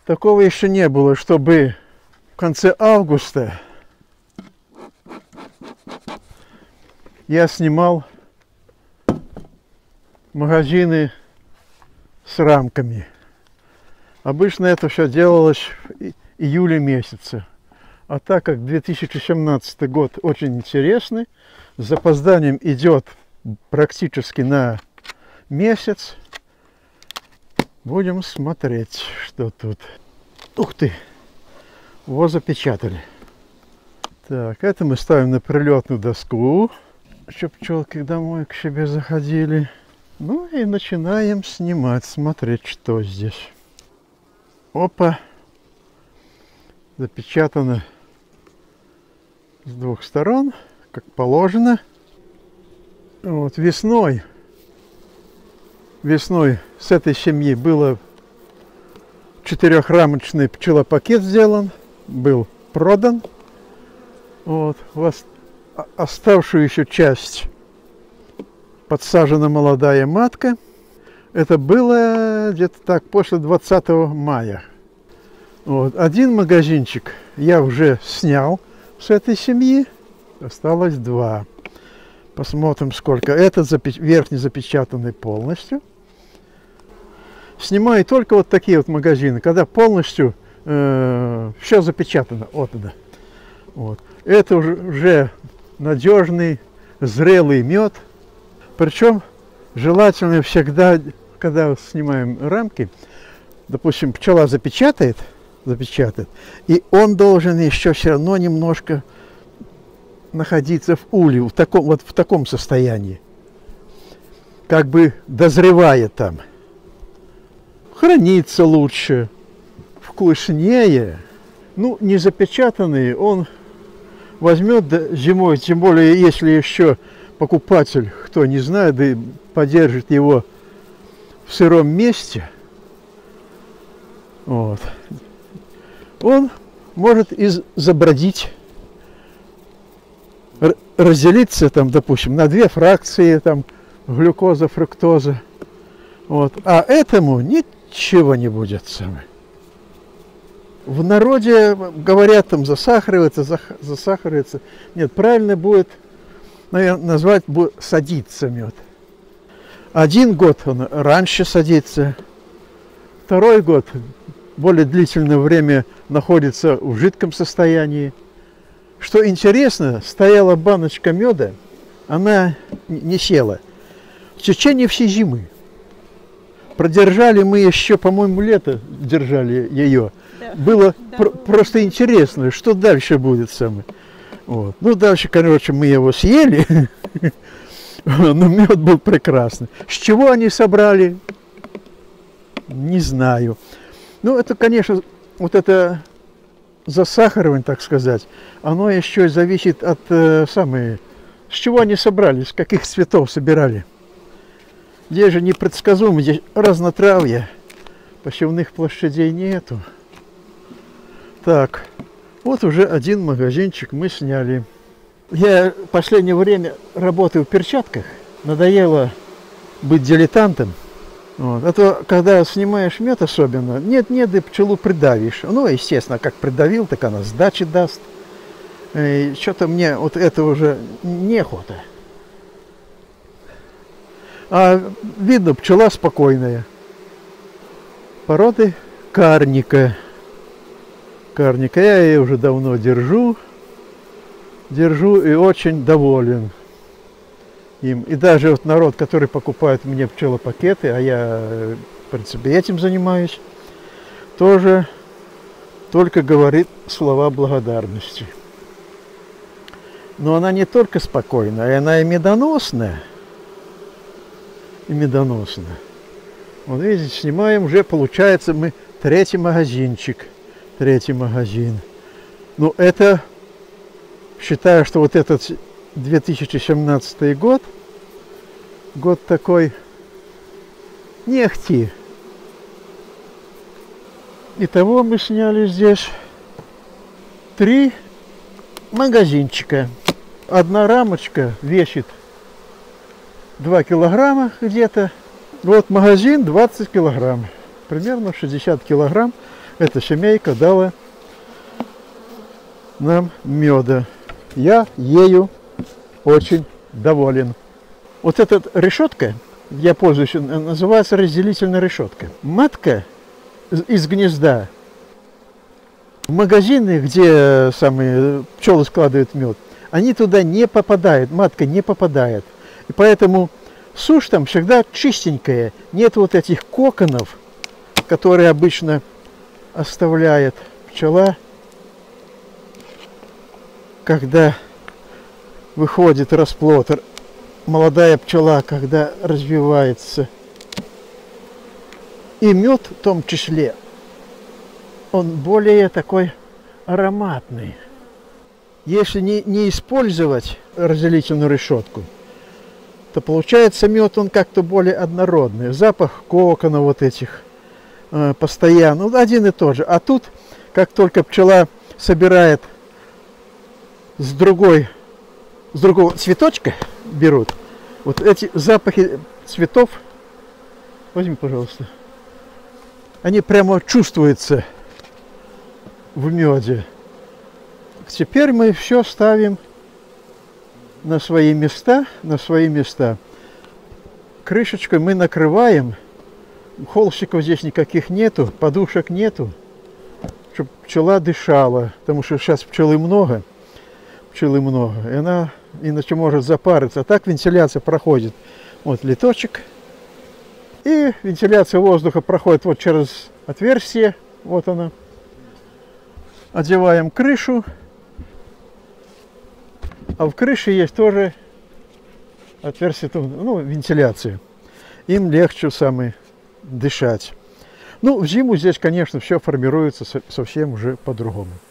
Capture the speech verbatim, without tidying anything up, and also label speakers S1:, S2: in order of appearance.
S1: Такого еще не было, чтобы в конце августа я снимал магазины с рамками. Обычно это все делалось в июле месяце. А так как две тысячи семнадцатый год очень интересный, с запозданием идет практически на месяц, будем смотреть, что тут. Ух ты! Его запечатали. Так, это мы ставим на прилетную доску, чтобы пчелки домой к себе заходили. Ну и начинаем снимать, смотреть, что здесь. Опа! Запечатано с двух сторон, как положено. Вот весной, весной с этой семьи было четырехрамочный пчелопакет сделан, был продан. Вот, вас оставшуюся часть подсажена молодая матка. Это было где-то так после двадцатого мая. Вот. Один магазинчик я уже снял с этой семьи. Осталось два. Посмотрим, сколько. Этот запеч... верхний запечатанный полностью. Снимаю только вот такие вот магазины, когда полностью э, все запечатано. Вот это. Вот. Это уже, уже надежный, зрелый мед. Причем желательно всегда, когда снимаем рамки, допустим, пчела запечатает, запечатает, и он должен еще все равно немножко находиться в улье, в таком, вот в таком состоянии, как бы дозревая там. Хранится лучше, вкуснее. Ну, не запечатанный он возьмет зимой, тем более, если еще покупатель, кто не знает, да и подержит его в сыром месте, вот, он может и забродить, разделиться там, допустим, на две фракции, там, глюкоза, фруктоза, вот, а этому ничего не будет самое. В народе говорят, там, засахаривается, засахаривается. Нет, правильно будет, наверное, назвать будет садиться мед. Один год он раньше садится, второй год более длительное время находится в жидком состоянии. Что интересно, стояла баночка меда, она не села в течение всей зимы. Продержали мы еще, по-моему, лето держали ее. Да. Было да. Пр просто интересно, что дальше будет самое. Вот. Ну, дальше, короче, мы его съели, но мед был прекрасный. С чего они собрали? Не знаю. Ну, это, конечно, вот это засахаривание, так сказать, оно еще зависит от э, самой, с чего они собрали, с каких цветов собирали. Здесь же непредсказуемо, здесь разнотравье, посевных площадей нету. Так, вот уже один магазинчик мы сняли. Я в последнее время работаю в перчатках, надоело быть дилетантом. Вот. А то, когда снимаешь мед особенно, нет-нет, и пчелу придавишь. Ну, естественно, как придавил, так она сдачи даст. Что-то мне вот это уже неохота. А видно, пчела спокойная. Породы карника. Карника. Я ее уже давно держу. Держу и очень доволен им. И даже вот народ, который покупает мне пчелопакеты, а я, в принципе, этим занимаюсь, тоже только говорит слова благодарности. Но она не только спокойная, она и медоносная. И медоносная. Вот видите, снимаем, уже получается мы третий магазинчик. Третий магазин. Ну, это, считаю, что вот этот две тысячи семнадцатый год, год такой не ахти. Итого мы сняли здесь три магазинчика. Одна рамочка весит два килограмма где-то. Вот магазин двадцать килограмм. Примерно шестьдесят килограмм. эта семейка дала нам меда. Я ею очень доволен. Вот эта решетка, я пользуюсь, называется разделительная решетка. Матка из гнезда. В магазины, где самые пчелы складывают мед, они туда не попадают, матка не попадает. И поэтому сушь там всегда чистенькая. Нет вот этих коконов, которые обычно оставляет пчела, когда выходит расплод. Молодая пчела, когда развивается. И мед в том числе, он более такой ароматный. Если не, не использовать разделительную решетку, то получается мед, он как-то более однородный. Запах кокона вот этих э, постоянно, ну, один и тот же. А тут, как только пчела собирает с другой, с другого цветочка, берут, вот эти запахи цветов, возьми, пожалуйста, они прямо чувствуются в меде. Теперь мы все ставим на свои места, на свои места. Крышечкой мы накрываем, холстиков здесь никаких нету, подушек нету, чтобы пчела дышала, потому что сейчас пчелы много, пчелы много, и она иначе может запариться. А так вентиляция проходит. Вот литочек. И вентиляция воздуха проходит вот через отверстие. Вот она. Одеваем крышу. А в крыше есть тоже отверстие, ну, вентиляция. Им легче самое дышать. Ну, в зиму здесь, конечно, все формируется совсем уже по-другому.